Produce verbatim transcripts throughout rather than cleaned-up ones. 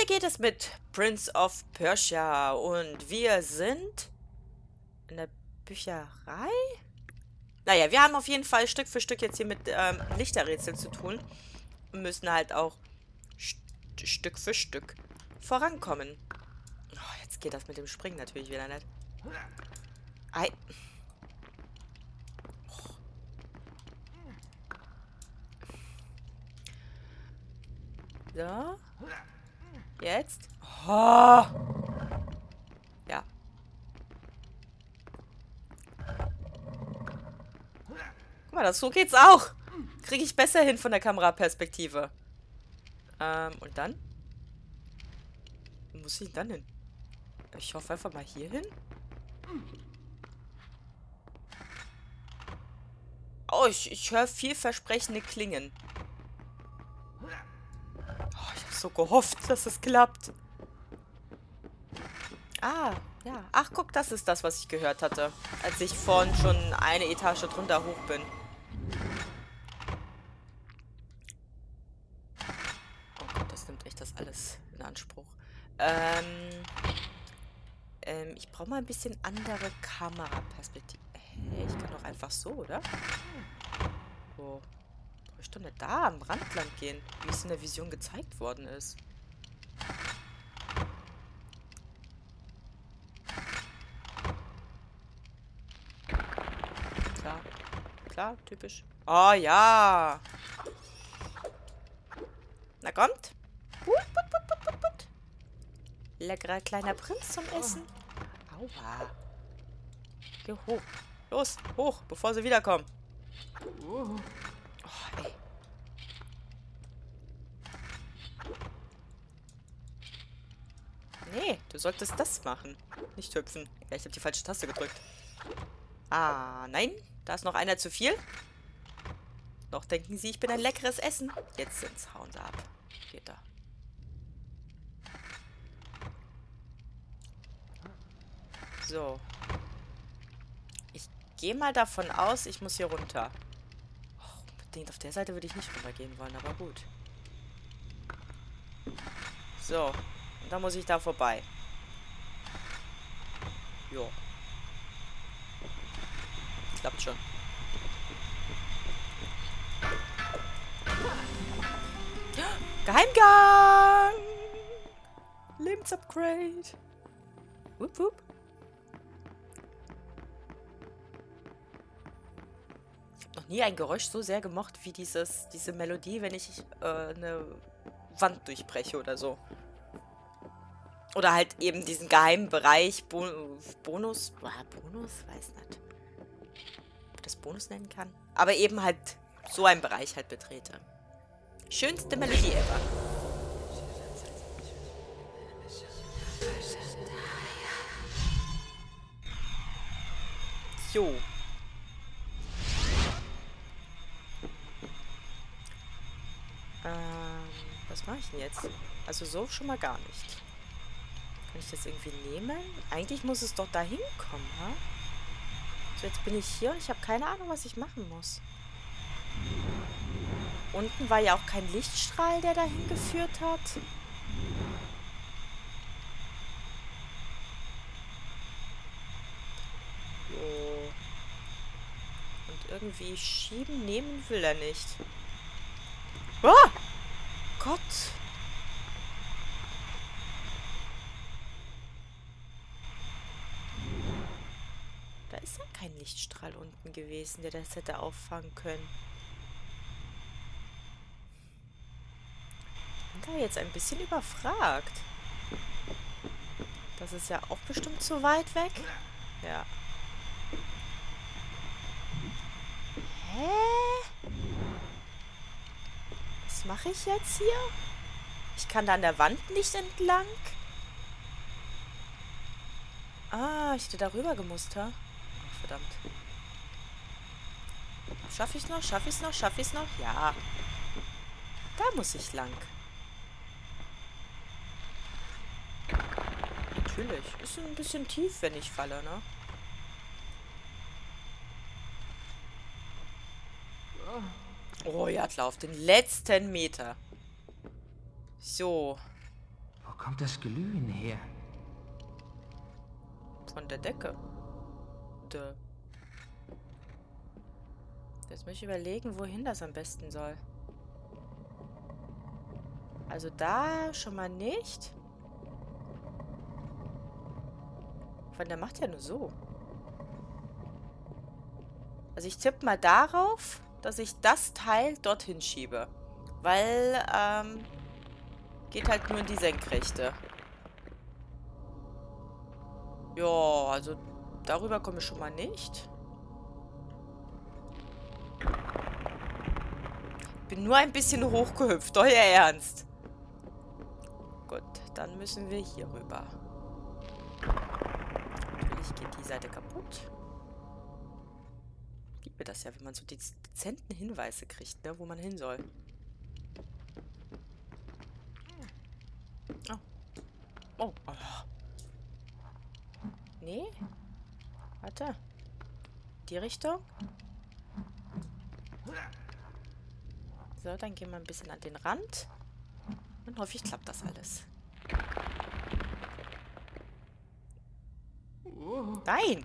Weiter geht es mit Prince of Persia und wir sind in der Bücherei. Naja, wir haben auf jeden Fall Stück für Stück jetzt hier mit ähm, Lichterrätseln zu tun und müssen halt auch st Stück für Stück vorankommen. Oh, jetzt geht das mit dem Springen natürlich wieder nicht. Ei. So. Jetzt. Oh. Ja. Guck mal, das, so geht's auch. Kriege ich besser hin von der Kameraperspektive. Ähm, und dann? Wo muss ich denn dann hin? Ich hoffe einfach mal hier hin. Oh, ich, ich höre vielversprechende Klingen. Oh, ich habe so gehofft, dass es klappt. Ah, ja. Ach, guck, das ist das, was ich gehört hatte, als ich vorhin schon eine Etage drunter hoch bin. Oh Gott, das nimmt echt das alles in Anspruch. Ähm, ähm, ich brauche mal ein bisschen andere Kameraperspektive. Hey, ich kann doch einfach so, oder? Wo? Brauche ich doch nicht da am Rand lang gehen, wie es in der Vision gezeigt worden ist. Klar. Klar, typisch. Oh ja. Na kommt. Put, put, put, put, put, put. Leckerer kleiner Prinz zum Essen. Aua. Geh hoch. Los, hoch, bevor sie wiederkommen. Oh, ey. Nee, du solltest das machen. Nicht hüpfen. Ja, ich habe die falsche Taste gedrückt. Ah, nein. Da ist noch einer zu viel. Noch denken sie, ich bin ein leckeres Essen. Jetzt sind's. Hauen sie ab. Geht da. So. Ich gehe mal davon aus, ich muss hier runter. Oh, unbedingt auf der Seite würde ich nicht runtergehen wollen, aber gut. So. Und dann muss ich da vorbei. Jo. Klappt schon. Geheimgang! Lebensupgrade. Wupp, wupp. Ich habe noch nie ein Geräusch so sehr gemocht wie dieses, diese Melodie, wenn ich äh, eine Wand durchbreche oder so. Oder halt eben diesen geheimen Bereich. Bo Bonus? Boah, Bonus? Weiß nicht. Ob ich das Bonus nennen kann. Aber eben halt so einen Bereich halt betrete. Schönste Melodie ever. Jo. Ähm, was mache ich denn jetzt? Also so schon mal gar nicht. Kann ich das irgendwie nehmen? Eigentlich muss es doch da hinkommen, ha? So, jetzt bin ich hier und ich habe keine Ahnung, was ich machen muss. Unten war ja auch kein Lichtstrahl, der dahin geführt hat. So. Und irgendwie schieben, nehmen will er nicht. Ah! Gott! Da ist ja kein Lichtstrahl unten gewesen, der das hätte auffangen können. Ich bin da jetzt ein bisschen überfragt. Das ist ja auch bestimmt zu weit weg. Ja. Hä? Was mache ich jetzt hier? Ich kann da an der Wand nicht entlang. Ah, ich hätte da rüber gemusst, ha? Ach, verdammt. Schaffe ich noch? Schaffe ich es noch? Schaffe ich es noch? Ja. Da muss ich lang. Natürlich. Ist ein bisschen tief, wenn ich falle, ne? Oh ja, klar, auf den letzten Meter. So. kommt das Glühen her? Von der Decke. Dö. Jetzt muss ich überlegen, wohin das am besten soll. Also da schon mal nicht. Weil der macht ja nur so. Also ich tippe mal darauf, dass ich das Teil dorthin schiebe. Weil, ähm, geht halt nur in die Senkrechte. Ja, also darüber komme ich schon mal nicht. Bin nur ein bisschen hochgehüpft, euer Ernst. Gut, dann müssen wir hier rüber. Natürlich geht die Seite kaputt. Ich liebe das ja, wenn man so die dezenten Hinweise kriegt, ne, wo man hin soll. Oh. Oh. Oh. Nee. Warte. Die Richtung. So, dann gehen wir ein bisschen an den Rand. Und hoffe ich, klappt das alles. Nein!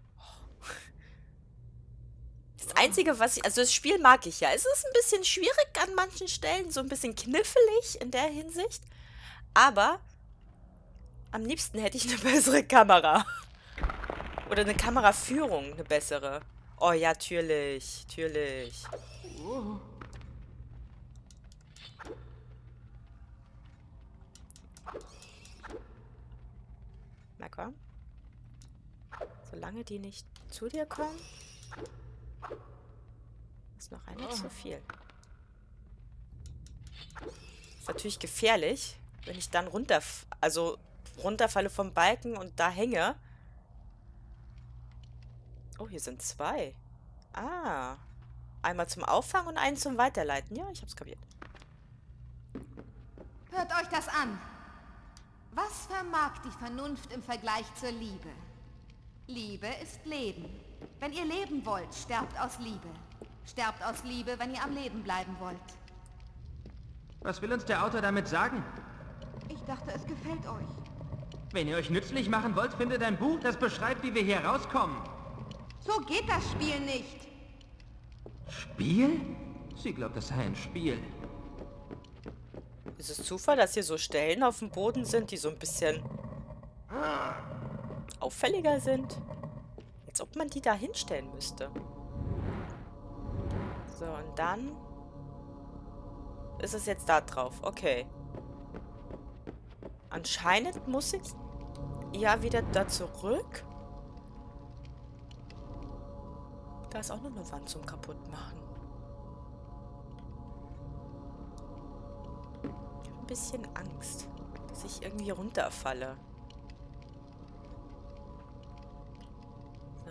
Das Einzige, was ich... Also das Spiel mag ich ja. Es ist ein bisschen schwierig an manchen Stellen. So ein bisschen knifflig in der Hinsicht. Aber am liebsten hätte ich eine bessere Kamera. Oder eine Kameraführung, eine bessere. Oh ja, natürlich. Natürlich. Na komm. Solange die nicht zu dir kommen, ist noch einer zu viel. Ist natürlich gefährlich, wenn ich dann runter, also runterfalle vom Balken und da hänge. Oh, hier sind zwei. Ah. Einmal zum Auffangen und einen zum Weiterleiten. Ja, ich hab's kapiert. Hört euch das an. Was vermag die Vernunft im Vergleich zur Liebe? Liebe ist Leben. Wenn ihr leben wollt, sterbt aus Liebe. Sterbt aus Liebe, wenn ihr am Leben bleiben wollt. Was will uns der Autor damit sagen? Ich dachte, es gefällt euch. Wenn ihr euch nützlich machen wollt, findet ein Buch, das beschreibt, wie wir hier rauskommen. So geht das Spiel nicht. Spiel? Sie glaubt, das sei ein Spiel. Ist es Zufall, dass hier so Stellen auf dem Boden sind, die so ein bisschen auffälliger sind? Als ob man die da hinstellen müsste. So, und dann ist es jetzt da drauf. Okay. Anscheinend muss ich ja wieder da zurück. Da ist auch noch eine Wand zum Kaputtmachen. Ich habe ein bisschen Angst, dass ich irgendwie runterfalle. So.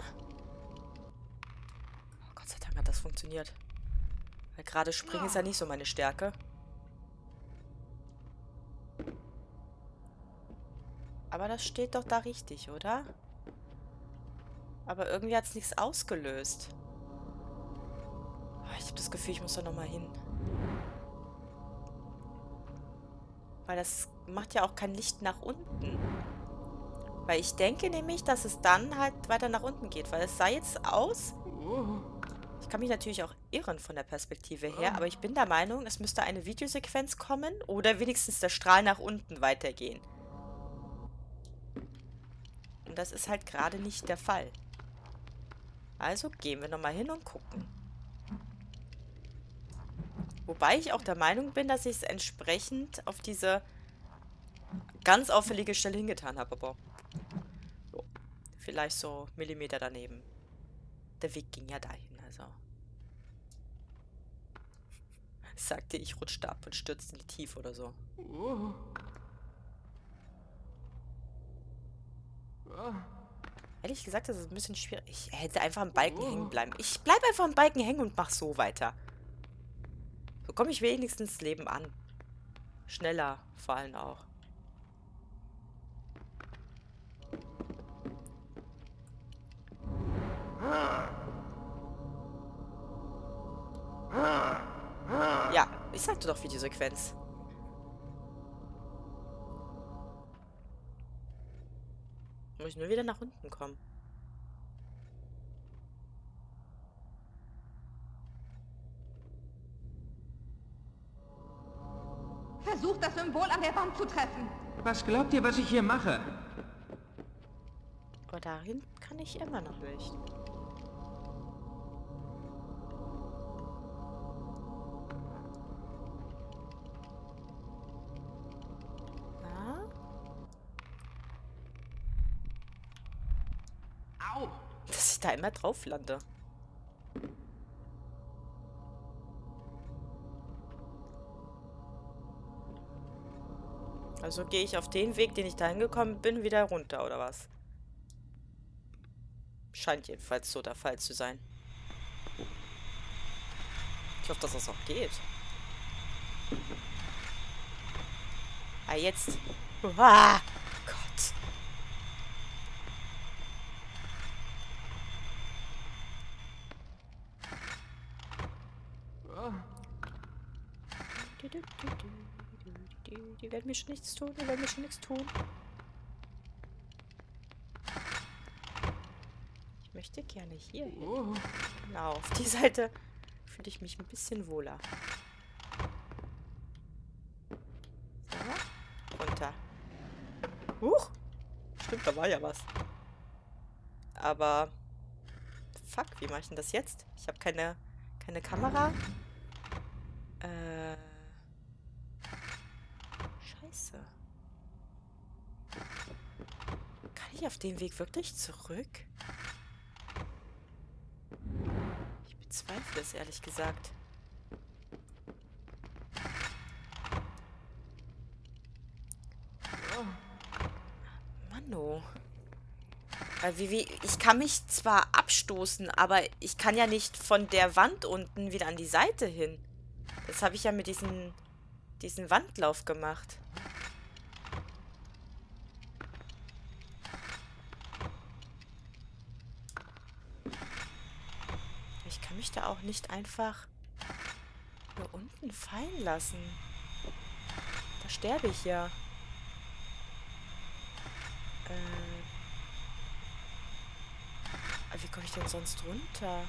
Oh, Gott sei Dank hat das funktioniert. Weil gerade springen ist ja nicht so meine Stärke. Aber das steht doch da richtig, oder? Aber irgendwie hat es nichts ausgelöst. Oh, ich habe das Gefühl, ich muss da nochmal hin. Weil das macht ja auch kein Licht nach unten. Weil ich denke nämlich, dass es dann halt weiter nach unten geht. Weil es sah jetzt aus... Ich kann mich natürlich auch irren von der Perspektive her, aber ich bin der Meinung, es müsste eine Videosequenz kommen oder wenigstens der Strahl nach unten weitergehen. Und das ist halt gerade nicht der Fall. Also gehen wir nochmal hin und gucken. Wobei ich auch der Meinung bin, dass ich es entsprechend auf diese ganz auffällige Stelle hingetan habe. Aber so, vielleicht so Millimeter daneben. Der Weg ging ja dahin, also. Sagte ich, rutschte ab und stürzte in die Tiefe oder so. Oh. Oh. Ehrlich gesagt, das ist ein bisschen schwierig. Ich hätte einfach am Balken hängen bleiben. Ich bleibe einfach am Balken hängen und mach so weiter. So komme ich wenigstens ins Leben an. Schneller vor allem auch. Ja, ich sagte doch Videosequenz. Muss ich nur wieder nach unten kommen. Versucht das Symbol an der Wand zu treffen. Was glaubt ihr, was ich hier mache? Aber dahin kann ich immer noch nicht. Ah? Au! Dass ich da immer drauf lande. Also gehe ich auf den Weg, den ich dahin gekommen bin, wieder runter, oder was? Scheint jedenfalls so der Fall zu sein. Ich hoffe, dass das auch geht. Ah, jetzt. Ah, Gott. Die werden mir schon nichts tun, die werden mir schon nichts tun. Ich möchte gerne hier hin. Oh. Genau, auf die Seite fühle ich mich ein bisschen wohler. So, runter. Huch! Stimmt, da war ja was. Aber, fuck, wie mache ich denn das jetzt? Ich habe keine, keine Kamera. Äh... Scheiße. Kann ich auf den Weg wirklich zurück? Ich bezweifle es, ehrlich gesagt. Manno. Weil wie, wie, ich kann mich zwar abstoßen, aber ich kann ja nicht von der Wand unten wieder an die Seite hin. Das habe ich ja mit diesen, diesen Wandlauf gemacht. Ich kann mich da auch nicht einfach hier unten fallen lassen. Da sterbe ich ja. Äh. Aber wie komme ich denn sonst runter?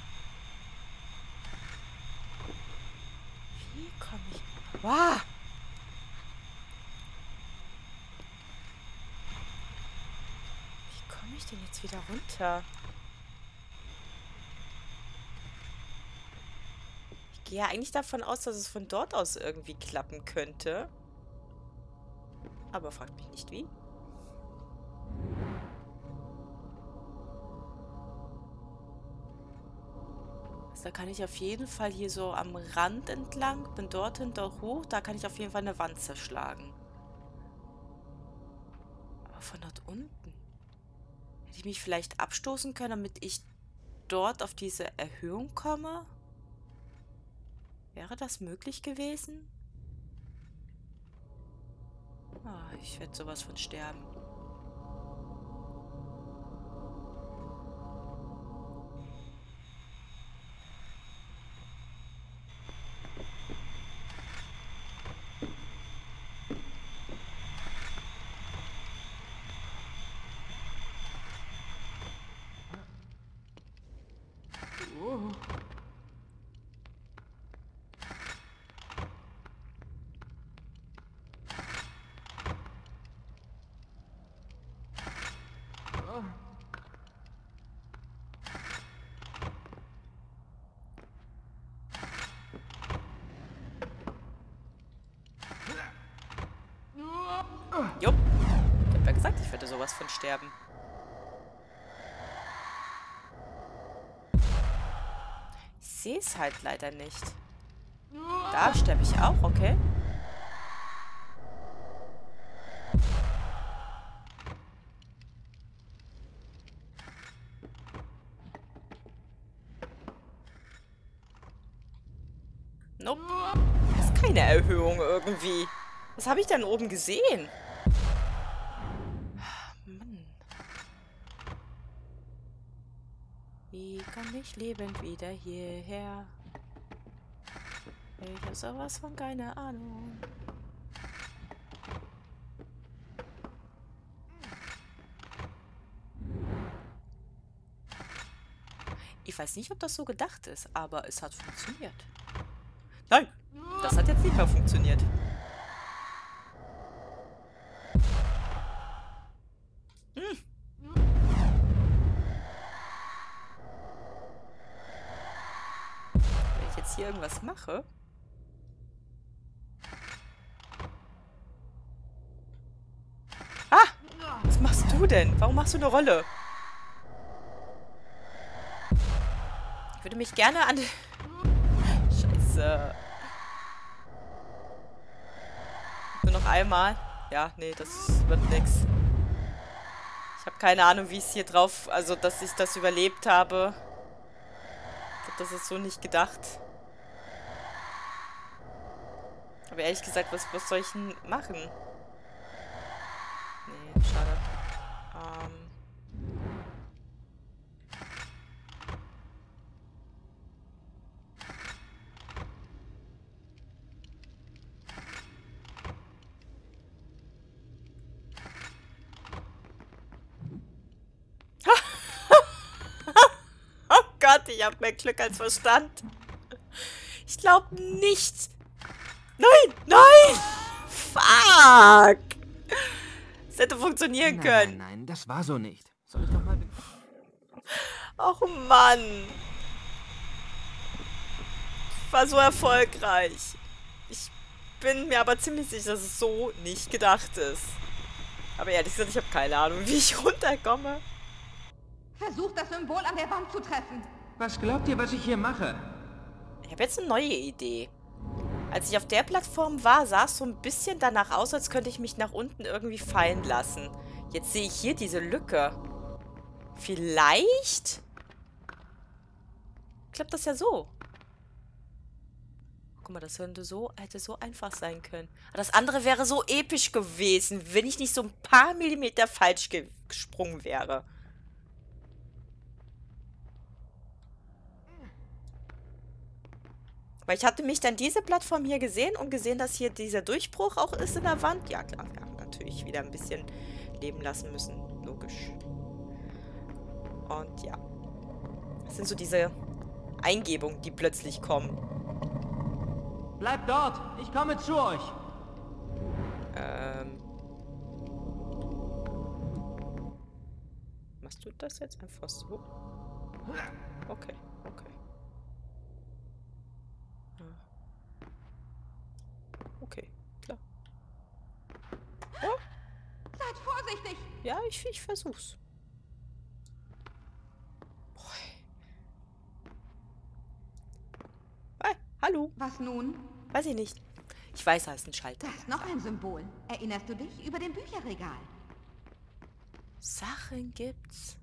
Wie komme ich... Wow! Wie komme ich denn jetzt wieder runter? Ich gehe ja eigentlich davon aus, dass es von dort aus irgendwie klappen könnte. Aber fragt mich nicht wie. Da kann ich auf jeden Fall hier so am Rand entlang, bin dorthin, dort hoch, da kann ich auf jeden Fall eine Wand zerschlagen. Aber von dort unten hätte ich mich vielleicht abstoßen können, damit ich dort auf diese Erhöhung komme? Wäre das möglich gewesen? Ah, ich werde sowas von sterben. Oh. Oh. Jupp. Ich hab ja gesagt, ich werde sowas von sterben. Ich sehe es halt leider nicht. Da sterbe ich auch, okay. Nope. Das ist keine Erhöhung irgendwie. Was habe ich denn oben gesehen? Mann. Wie komme ich lebend wieder hierher? Ich habe sowas von keine Ahnung. Ich weiß nicht, ob das so gedacht ist, aber es hat funktioniert. Nein, das hat jetzt nicht mehr funktioniert. Hm. Wenn ich jetzt hier irgendwas mache... Ah! Was machst du denn? Warum machst du eine Rolle? Ich würde mich gerne an... Scheiße. Nur noch einmal. Ja, nee, das wird nix. Ich habe keine Ahnung, wie es hier drauf... Also, dass ich das überlebt habe. Ich glaube, das ist so nicht gedacht. Aber ehrlich gesagt, was, was soll ich denn machen? Nee, schade. Ähm... Gott, ich habe mehr Glück als Verstand. Ich glaube nicht. Nein, nein! Fuck! Es hätte funktionieren Nein, können. nein, nein, das war so nicht. Soll ich noch mal... Och Mann. Ich war so erfolgreich. Ich bin mir aber ziemlich sicher, dass es so nicht gedacht ist. Aber ehrlich gesagt, ich habe keine Ahnung, wie ich runterkomme. Versucht das Symbol an der Wand zu treffen. Was glaubt ihr, was ich hier mache? Ich habe jetzt eine neue Idee. Als ich auf der Plattform war, sah es so ein bisschen danach aus, als könnte ich mich nach unten irgendwie fallen lassen. Jetzt sehe ich hier diese Lücke. Vielleicht? Klappt das ja so. Guck mal, das könnte so, hätte so einfach sein können. Aber das andere wäre so episch gewesen, wenn ich nicht so ein paar Millimeter falsch ge- gesprungen wäre. Weil ich hatte mich dann diese Plattform hier gesehen und gesehen, dass hier dieser Durchbruch auch ist in der Wand. Ja, klar, wir haben natürlich wieder ein bisschen leben lassen müssen. Logisch. Und ja. Das sind so diese Eingebungen, die plötzlich kommen. Bleibt dort, ich komme zu euch. Ähm. Machst du das jetzt einfach so? Okay, okay. Okay, klar. Oh. Seid vorsichtig. Ja, ich, ich versuch's. Hey, hallo. Was nun? Weiß ich nicht. Ich weiß, da ist ein Schalter. Da ist noch ein Symbol. Erinnerst du dich? Über dem Bücherregal. Sachen gibt's.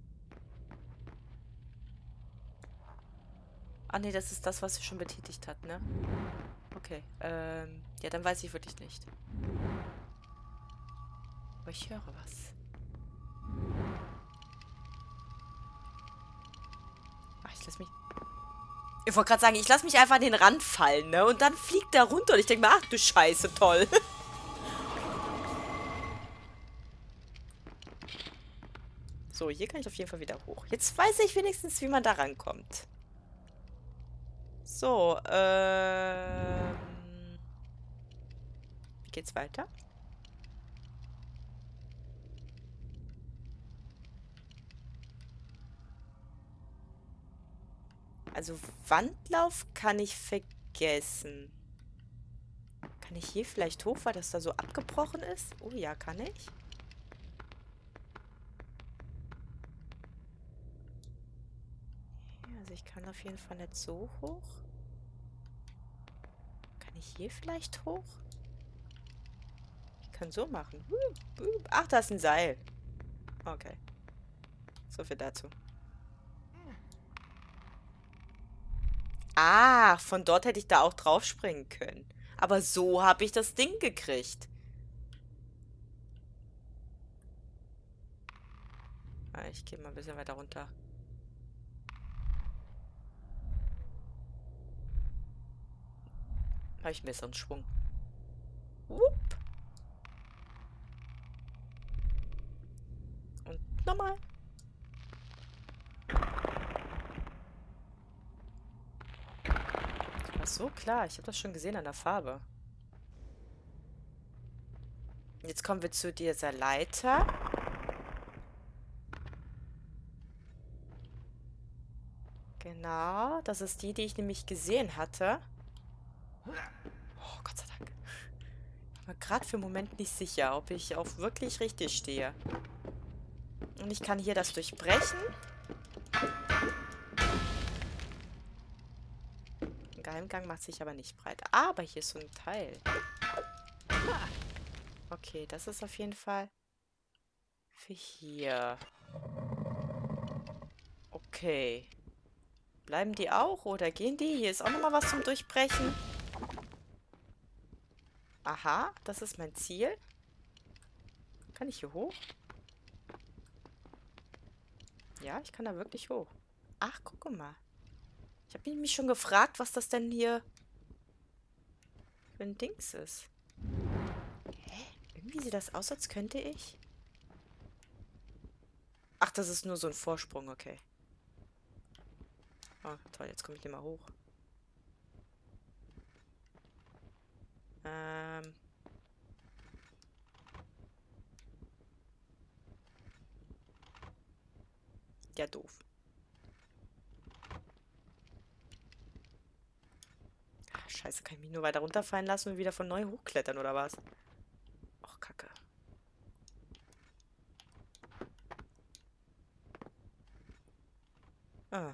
Ah, nee, das ist das, was sie schon betätigt hat, ne? Okay, ähm... ja, dann weiß ich wirklich nicht. Aber ich höre was. Ach, ich lass mich... Ich wollte gerade sagen, ich lasse mich einfach an den Rand fallen, ne? Und dann fliegt er runter und ich denke mir, ach du Scheiße, toll. So, hier kann ich auf jeden Fall wieder hoch. Jetzt weiß ich wenigstens, wie man da rankommt. So, ähm... wie geht's weiter? Also Wandlauf kann ich vergessen. Kann ich hier vielleicht hoch, weil das da so abgebrochen ist? Oh ja, kann ich. Also ich kann auf jeden Fall nicht so hoch. Kann ich hier vielleicht hoch? Ich kann so machen. Ach, da ist ein Seil. Okay. So viel dazu. Ah, von dort hätte ich da auch drauf springen können. Aber so habe ich das Ding gekriegt. Ah, ich gehe mal ein bisschen weiter runter. Habe ich einen besseren Schwung. Wupp. Und nochmal. so, klar. Ich habe das schon gesehen an der Farbe. Jetzt kommen wir zu dieser Leiter. Genau, das ist die, die ich nämlich gesehen hatte. Oh, Gott sei Dank. Ich war gerade für einen Moment nicht sicher, ob ich auch wirklich richtig stehe. Und ich kann hier das durchbrechen. Ein Geheimgang macht sich aber nicht breit. Aber hier ist so ein Teil. Okay, das ist auf jeden Fall für hier. Okay. Bleiben die auch oder gehen die? Hier ist auch nochmal was zum Durchbrechen. Aha, das ist mein Ziel. Kann ich hier hoch? Ja, ich kann da wirklich hoch. Ach, guck mal. Ich habe mich schon gefragt, was das denn hier für ein Dings ist. Hä? Irgendwie sieht das aus, als könnte ich. Ach, das ist nur so ein Vorsprung, okay. Oh, toll, jetzt komme ich nicht mal hoch. Ähm. Ja, doof. Ach, scheiße, kann ich mich nur weiter runterfallen lassen und wieder von neu hochklettern, oder was? Och, Kacke. Ah.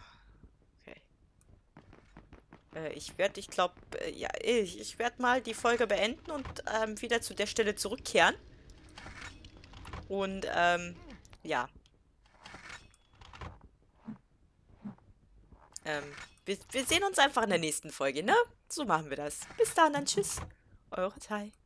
Ich werde, ich glaube, ja, ich, ich werde mal die Folge beenden und ähm, wieder zu der Stelle zurückkehren. Und, ähm, ja. Ähm, wir, wir sehen uns einfach in der nächsten Folge, ne? So machen wir das. Bis dann, dann tschüss. Eure Tai.